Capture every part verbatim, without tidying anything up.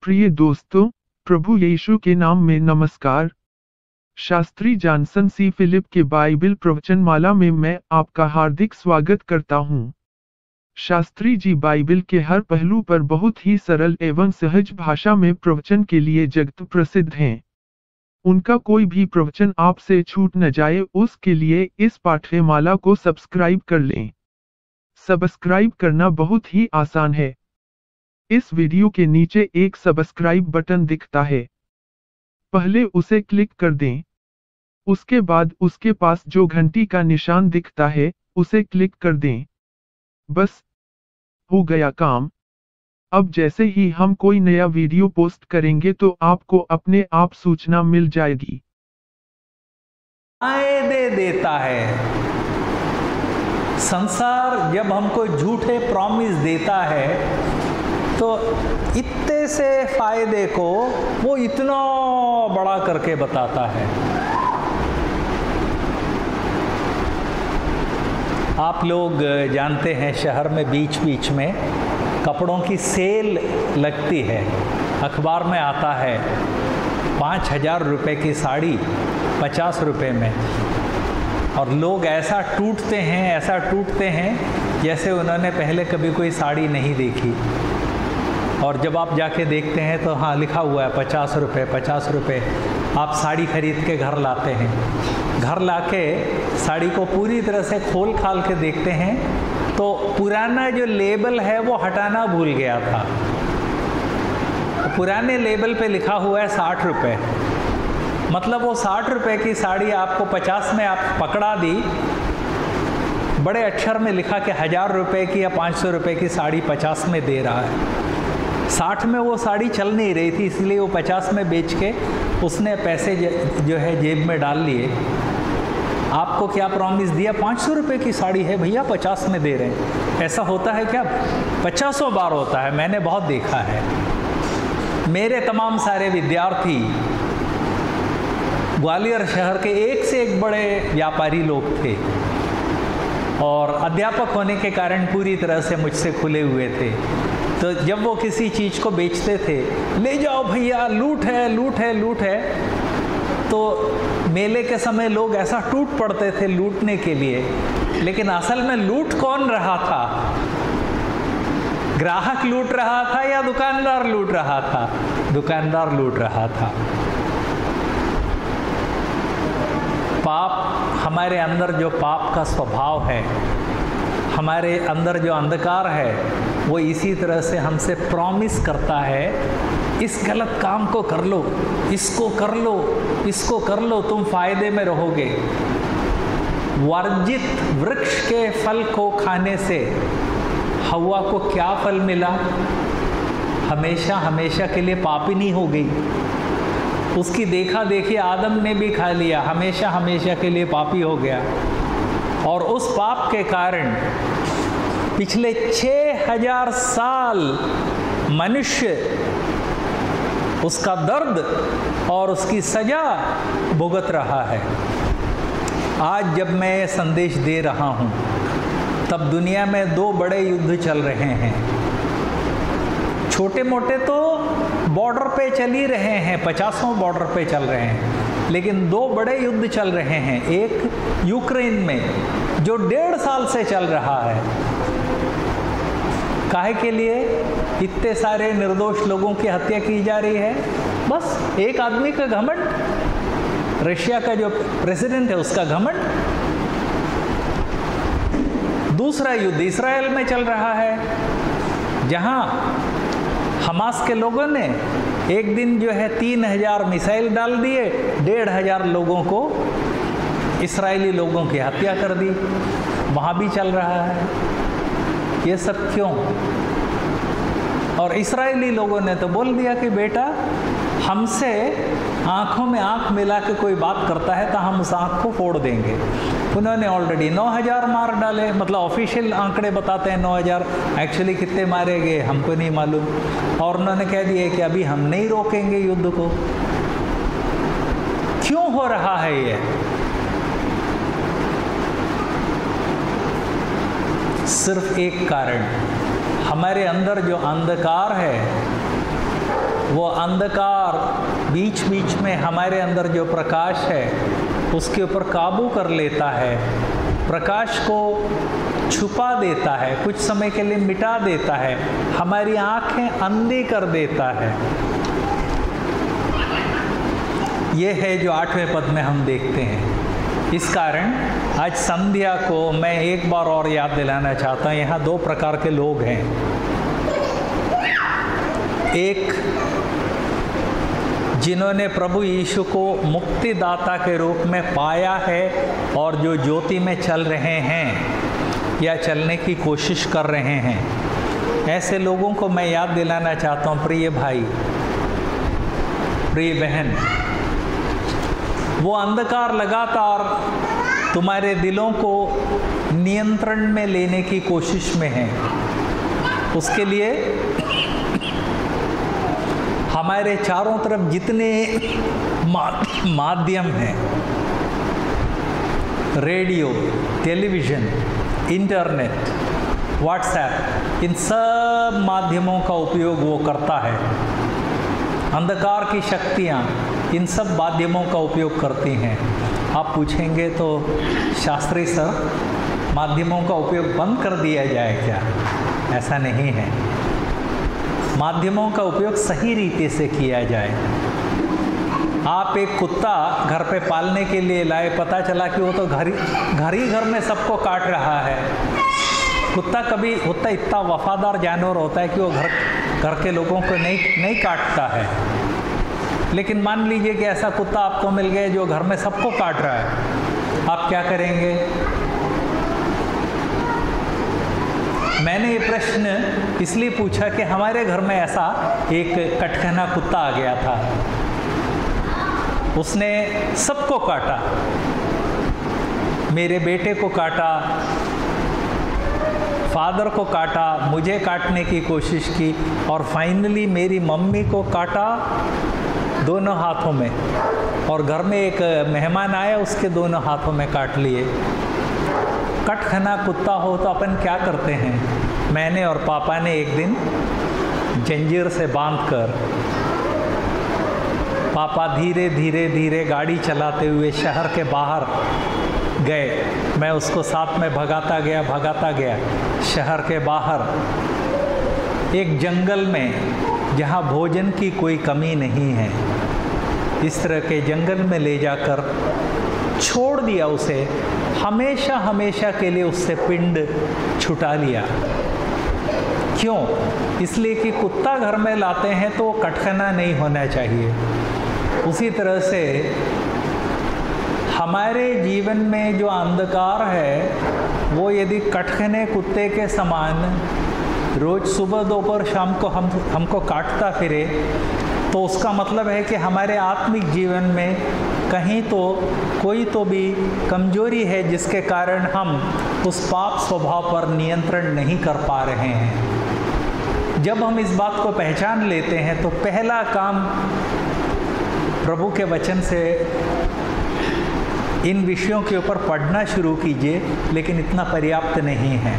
प्रिय दोस्तों, प्रभु यीशु के नाम में नमस्कार। शास्त्री जॉनसन सी फिलिप के बाइबल प्रवचनमाला में मैं आपका हार्दिक स्वागत करता हूं। शास्त्री जी बाइबल के हर पहलू पर बहुत ही सरल एवं सहज भाषा में प्रवचन के लिए जगत प्रसिद्ध हैं। उनका कोई भी प्रवचन आपसे छूट न जाए, उसके लिए इस पाठ्यमाला को सब्सक्राइब कर लें। सब्सक्राइब करना बहुत ही आसान है। इस वीडियो के नीचे एक सब्सक्राइब बटन दिखता है, पहले उसे क्लिक कर दें। उसके बाद उसके पास जो घंटी का निशान दिखता है, उसे क्लिक कर दें। बस हो गया काम। अब जैसे ही हम कोई नया वीडियो पोस्ट करेंगे तो आपको अपने आप सूचना मिल जाएगी। फायदे देता है। संसार जब हमको झूठे प्रॉमिस देता है तो इतने से फायदे को वो इतना बड़ा करके बताता है। आप लोग जानते हैं शहर में बीच बीच में कपड़ों की सेल लगती है, अखबार में आता है पाँच हजार रुपये की साड़ी पचास रुपये में, और लोग ऐसा टूटते हैं ऐसा टूटते हैं जैसे उन्होंने पहले कभी कोई साड़ी नहीं देखी। और जब आप जाके देखते हैं तो हाँ लिखा हुआ है पचास रुपये पचास रुपये। आप साड़ी खरीद के घर लाते हैं, घर लाके साड़ी को पूरी तरह से खोल खाल के देखते हैं तो पुराना जो लेबल है वो हटाना भूल गया था। पुराने लेबल पे लिखा हुआ है साठ रुपये, मतलब वो साठ रुपये की साड़ी आपको पचास में आप पकड़ा दी, बड़े अक्षर में लिखा कि हजार रुपये की या पाँच सौ रुपये की साड़ी पचास में दे रहा है। साठ में वो साड़ी चल नहीं रही थी, इसलिए वो पचास में बेच के उसने पैसे जो है जेब में डाल लिए। आपको क्या प्रॉमिस दिया? पाँच सौ रुपये की साड़ी है भैया, पचास में दे रहे हैं। ऐसा होता है क्या? पचासों बार होता है, मैंने बहुत देखा है। मेरे तमाम सारे विद्यार्थी ग्वालियर शहर के एक से एक बड़े व्यापारी लोग थे और अध्यापक होने के कारण पूरी तरह से मुझसे खुले हुए थे। तो जब वो किसी चीज़ को बेचते थे, ले जाओ भैया, लूट है लूट है लूट है, तो मेले के समय लोग ऐसा टूट पड़ते थे लूटने के लिए। लेकिन असल में लूट कौन रहा था? ग्राहक लूट रहा था या दुकानदार लूट रहा था? दुकानदार लूट रहा था। पाप, हमारे अंदर जो पाप का स्वभाव है, हमारे अंदर जो अंधकार है, वो इसी तरह से हमसे प्रॉमिस करता है इस गलत काम को कर लो, इसको कर लो, इसको कर लो, तुम फायदे में रहोगे। वर्जित वृक्ष के फल को खाने से हव्वा को क्या फल मिला? हमेशा हमेशा के लिए पापिनी हो गई। उसकी देखा देखी आदम ने भी खा लिया, हमेशा हमेशा के लिए पापी हो गया। और उस पाप के कारण पिछले छह हजार साल मनुष्य उसका दर्द और उसकी सजा भुगत रहा है। आज जब मैं ये संदेश दे रहा हूँ तब दुनिया में दो बड़े युद्ध चल रहे हैं। छोटे मोटे तो बॉर्डर पे चल ही रहे हैं, पचासों बॉर्डर पे चल रहे हैं, लेकिन दो बड़े युद्ध चल रहे हैं। एक यूक्रेन में जो डेढ़ साल से चल रहा है। काहे के लिए? इतने सारे निर्दोष लोगों की हत्या की जा रही है, बस एक आदमी का घमंड, रशिया का जो प्रेसिडेंट है उसका घमंड। दूसरा युद्ध इस्राएल में चल रहा है, जहां हमास के लोगों ने एक दिन जो है तीन हजार मिसाइल डाल दिए, डेढ़ हजार लोगों को, इस्राएली लोगों की हत्या कर दी। वहाँ भी चल रहा है। ये सब क्यों? और इस्राएली लोगों ने तो बोल दिया कि बेटा, हमसे आँखों में आँख मिला के कोई बात करता है तो हम उस आँख को फोड़ देंगे। उन्होंने ऑलरेडी नौ हजार मार डाले, मतलब ऑफिशियल आंकड़े बताते हैं नौ हजार, एक्चुअली कितने मारे गए हमको नहीं मालूम। और उन्होंने कह दिया कि अभी हम नहीं रोकेंगे युद्ध को। क्यों हो रहा है ये? सिर्फ एक कारण, हमारे अंदर जो अंधकार है वो अंधकार बीच बीच में हमारे अंदर जो प्रकाश है उसके ऊपर काबू कर लेता है, प्रकाश को छुपा देता है, कुछ समय के लिए मिटा देता है, हमारी आंखें अंधी कर देता है। ये है जो आठवें पद में हम देखते हैं। इस कारण आज संध्या को मैं एक बार और याद दिलाना चाहता हूँ, यहाँ दो प्रकार के लोग हैं। एक, जिन्होंने प्रभु यीशु को मुक्तिदाता के रूप में पाया है और जो ज्योति में चल रहे हैं या चलने की कोशिश कर रहे हैं, ऐसे लोगों को मैं याद दिलाना चाहता हूँ, प्रिय भाई, प्रिय बहन, वो अंधकार लगातार तुम्हारे दिलों को नियंत्रण में लेने की कोशिश में है। उसके लिए हमारे चारों तरफ जितने माध्यम हैं, रेडियो, टेलीविज़न, इंटरनेट, व्हाट्सएप, इन सब माध्यमों का उपयोग वो करता है। अंधकार की शक्तियाँ इन सब माध्यमों का उपयोग करती हैं। आप पूछेंगे तो शास्त्री सर, माध्यमों का उपयोग बंद कर दिया जाए क्या? ऐसा नहीं है। माध्यमों का उपयोग सही रीति से किया जाए। आप एक कुत्ता घर पे पालने के लिए लाए, पता चला कि वो तो घर घर ही घर में सबको काट रहा है। कुत्ता कभी कुत्ता इतना वफादार जानवर होता है कि वो घर घर के लोगों को नहीं नहीं काटता है। लेकिन मान लीजिए कि ऐसा कुत्ता आपको मिल गया जो घर में सबको काट रहा है, आप क्या करेंगे? मैंने ये प्रश्न इसलिए पूछा कि हमारे घर में ऐसा एक कटखना कुत्ता आ गया था। उसने सबको काटा, मेरे बेटे को काटा, फादर को काटा, मुझे काटने की कोशिश की और फाइनली मेरी मम्मी को काटा दोनों हाथों में। और घर में एक मेहमान आया, उसके दोनों हाथों में काट लिए। कटखना कुत्ता हो तो अपन क्या करते हैं? मैंने और पापा ने एक दिन जंजीर से बांधकर, पापा धीरे धीरे धीरे गाड़ी चलाते हुए शहर के बाहर गए। मैं उसको साथ में भगाता गया भगाता गया शहर के बाहर एक जंगल में जहाँ भोजन की कोई कमी नहीं है, इस तरह के जंगल में ले जाकर छोड़ दिया उसे। हमेशा हमेशा के लिए उससे पिंड छुटा लिया। क्यों? इसलिए कि कुत्ता घर में लाते हैं तो कटखना नहीं होना चाहिए। उसी तरह से हमारे जीवन में जो अंधकार है वो यदि कटखने कुत्ते के समान रोज सुबह दोपहर शाम को हम हमको काटता फिरे, तो उसका मतलब है कि हमारे आत्मिक जीवन में कहीं तो कोई तो भी कमजोरी है जिसके कारण हम उस पाप स्वभाव पर नियंत्रण नहीं कर पा रहे हैं। जब हम इस बात को पहचान लेते हैं तो पहला काम, प्रभु के वचन से इन विषयों के ऊपर पढ़ना शुरू कीजिए। लेकिन इतना पर्याप्त नहीं है,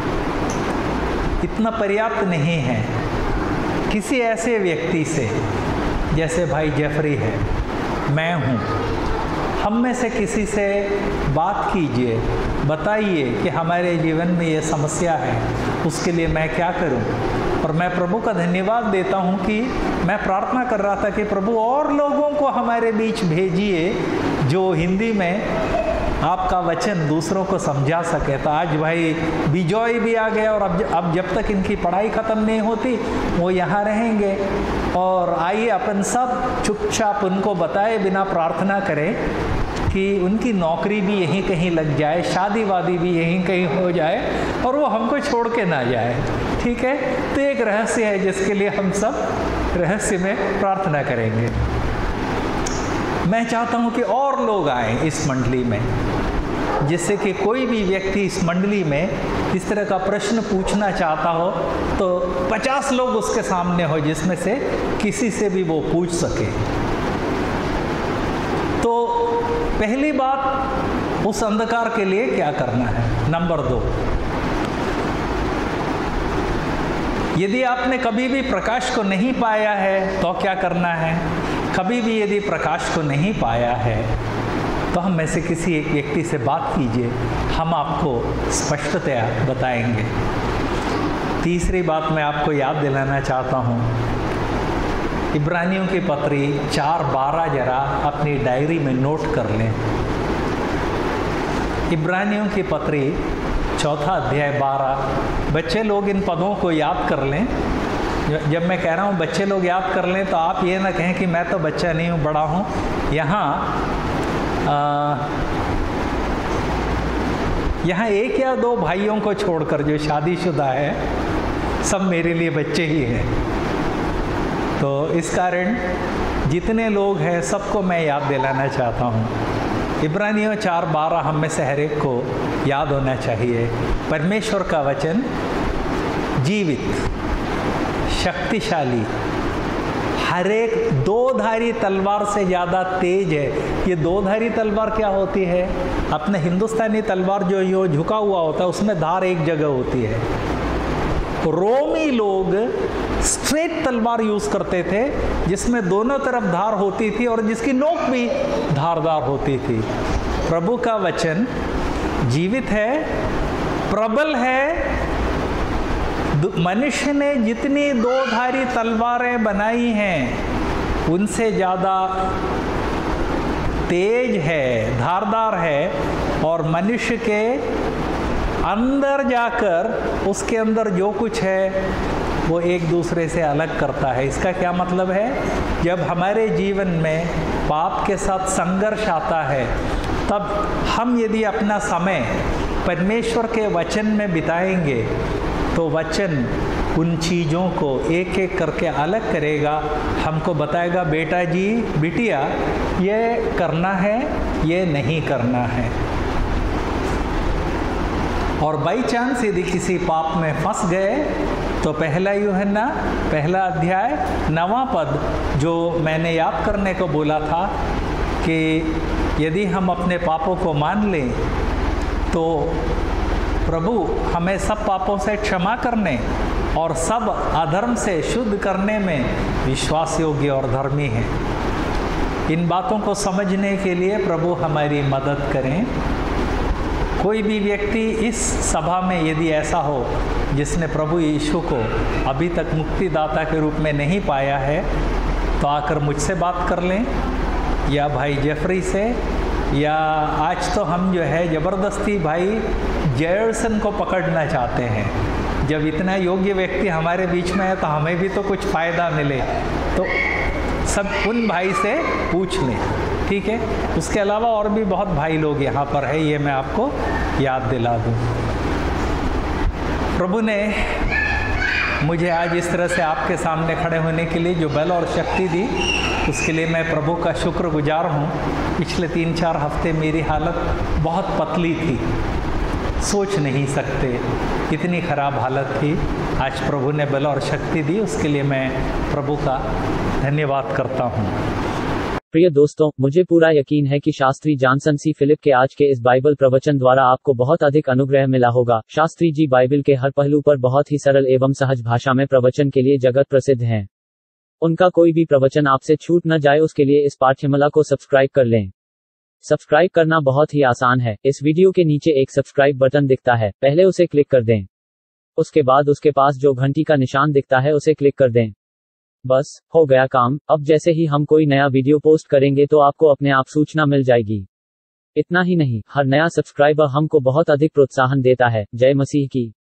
इतना पर्याप्त नहीं है। किसी ऐसे व्यक्ति से, जैसे भाई जेफरी है, मैं हूँ, हम में से किसी से बात कीजिए, बताइए कि हमारे जीवन में ये समस्या है, उसके लिए मैं क्या करूँ। और मैं प्रभु का धन्यवाद देता हूँ कि मैं प्रार्थना कर रहा था कि प्रभु और लोगों को हमारे बीच भेजिए जो हिंदी में आपका वचन दूसरों को समझा सके। तो आज भाई बिजॉय भी आ गया और अब अब जब तक इनकी पढ़ाई ख़त्म नहीं होती वो यहाँ रहेंगे। और आइए अपन सब चुपचाप उनको बताए बिना प्रार्थना करें कि उनकी नौकरी भी यहीं कहीं लग जाए, शादी वादी भी यहीं कहीं हो जाए और वो हमको छोड़ के ना जाए। ठीक है? तो एक रहस्य है जिसके लिए हम सब रहस्य में प्रार्थना करेंगे। मैं चाहता हूँ कि और लोग आएँ इस मंडली में, जिससे कि कोई भी व्यक्ति इस मंडली में इस तरह का प्रश्न पूछना चाहता हो तो पचास लोग उसके सामने हो जिसमें से किसी से भी वो पूछ सके। तो पहली बात, उस अंधकार के लिए क्या करना है। नंबर दो, यदि आपने कभी भी प्रकाश को नहीं पाया है तो क्या करना है? कभी भी यदि प्रकाश को नहीं पाया है तो हम में से किसी एक व्यक्ति से बात कीजिए, हम आपको स्पष्टतया बताएंगे। तीसरी बात मैं आपको याद दिलाना चाहता हूँ, इब्रानियों की पत्री चार बारह जरा अपनी डायरी में नोट कर लें। इब्रानियों की पत्री चौथा अध्याय बारह। बच्चे लोग इन पदों को याद कर लें। जब मैं कह रहा हूँ बच्चे लोग याद कर लें तो आप ये ना कहें कि मैं तो बच्चा नहीं हूँ, बड़ा हूँ। यहाँ यहाँ एक या दो भाइयों को छोड़कर जो शादीशुदा है सब मेरे लिए बच्चे ही हैं। तो इस कारण जितने लोग हैं सबको मैं याद दिलाना चाहता हूँ। इब्रानियों चार बारह हम में से हर एक को याद होना चाहिए। परमेश्वर का वचन जीवित, शक्तिशाली, हर एक दो धारी तलवार से ज़्यादा तेज है। ये दो धारी तलवार क्या होती है? अपने हिंदुस्तानी तलवार जो यो झुका हुआ होता है उसमें धार एक जगह होती है। रोमी लोग स्ट्रेट तलवार यूज करते थे जिसमें दोनों तरफ धार होती थी और जिसकी नोक भी धारदार होती थी। प्रभु का वचन जीवित है, प्रबल है। मनुष्य ने जितनी दो धारी तलवारें बनाई हैं उनसे ज़्यादा तेज है, धारदार है, और मनुष्य के अंदर जाकर उसके अंदर जो कुछ है वो एक दूसरे से अलग करता है। इसका क्या मतलब है? जब हमारे जीवन में पाप के साथ संघर्ष आता है तब हम यदि अपना समय परमेश्वर के वचन में बिताएंगे तो वचन उन चीज़ों को एक एक करके अलग करेगा, हमको बताएगा बेटा जी, बिटिया, ये करना है, ये नहीं करना है। और बाई चांस यदि किसी पाप में फंस गए तो पहला यूहन्ना पहला अध्याय नवां पद जो मैंने याद करने को बोला था कि यदि हम अपने पापों को मान लें तो प्रभु हमें सब पापों से क्षमा करने और सब अधर्म से शुद्ध करने में विश्वास योग्य और धर्मी है। इन बातों को समझने के लिए प्रभु हमारी मदद करें। कोई भी व्यक्ति इस सभा में यदि ऐसा हो जिसने प्रभु यीशु को अभी तक मुक्तिदाता के रूप में नहीं पाया है तो आकर मुझसे बात कर लें, या भाई जेफरी से, या आज तो हम जो है ज़बरदस्ती भाई जेयर्सन को पकड़ना चाहते हैं। जब इतना योग्य व्यक्ति हमारे बीच में है तो हमें भी तो कुछ फ़ायदा मिले, तो सब उन भाई से पूछ लें, ठीक है। उसके अलावा और भी बहुत भाई लोग यहाँ पर है, ये मैं आपको याद दिला दूँ। प्रभु ने मुझे आज इस तरह से आपके सामने खड़े होने के लिए जो बल और शक्ति दी, उसके लिए मैं प्रभु का शुक्रगुजार हूँ। पिछले तीन चार हफ्ते मेरी हालत बहुत पतली थी, सोच नहीं सकते इतनी ख़राब हालत थी। आज प्रभु ने बल और शक्ति दी, उसके लिए मैं प्रभु का धन्यवाद करता हूँ। प्रिय दोस्तों, मुझे पूरा यकीन है कि शास्त्री जॉनसन सी फिलिप के आज के इस बाइबल प्रवचन द्वारा आपको बहुत अधिक अनुग्रह मिला होगा। शास्त्री जी बाइबल के हर पहलू पर बहुत ही सरल एवं सहज भाषा में प्रवचन के लिए जगत प्रसिद्ध हैं। उनका कोई भी प्रवचन आपसे छूट न जाए उसके लिए इस पाठ्यमाला को सब्सक्राइब कर लें। सब्सक्राइब करना बहुत ही आसान है। इस वीडियो के नीचे एक सब्सक्राइब बटन दिखता है, पहले उसे क्लिक कर दें। उसके बाद उसके पास जो घंटी का निशान दिखता है उसे क्लिक कर दें। बस हो गया काम। अब जैसे ही हम कोई नया वीडियो पोस्ट करेंगे तो आपको अपने आप सूचना मिल जाएगी। इतना ही नहीं, हर नया सब्सक्राइबर हमको बहुत अधिक प्रोत्साहन देता है। जय मसीह की।